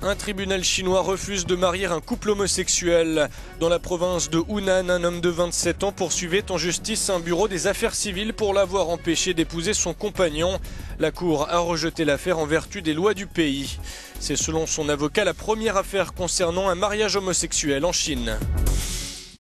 Un tribunal chinois refuse de marier un couple homosexuel. Dans la province de Hunan, un homme de 27 ans poursuivait en justice un bureau des affaires civiles pour l'avoir empêché d'épouser son compagnon. La cour a rejeté l'affaire en vertu des lois du pays. C'est selon son avocat la première affaire concernant un mariage homosexuel en Chine.